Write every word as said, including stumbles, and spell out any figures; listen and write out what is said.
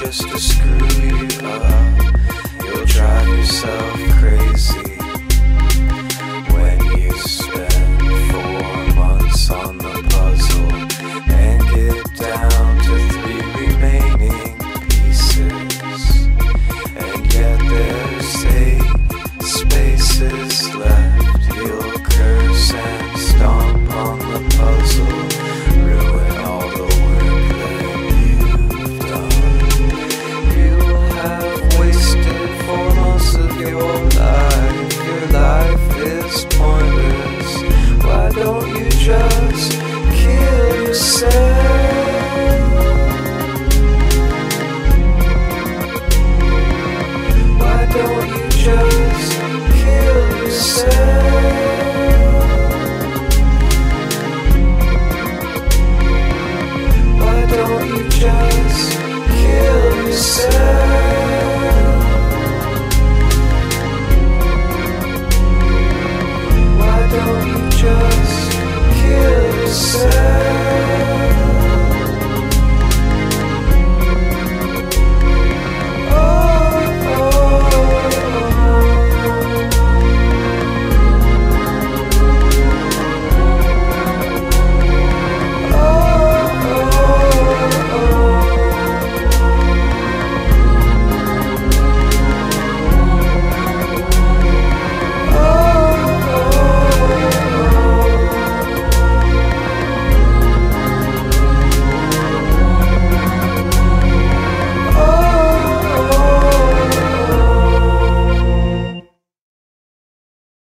just to screw you up. You'll drive yourself crazy when you spend four months on the puzzle and get down to three remaining pieces. And yet there's eight spaces left. You'll curse and stomp on the puzzle, ruin all the work that you've done. You'll have wasted four months of your life. Your life is pointless. Why don't you just kill yourself? Why don't you just kill yourself? Why don't you just kill yourself? Why don't you just kill yourself?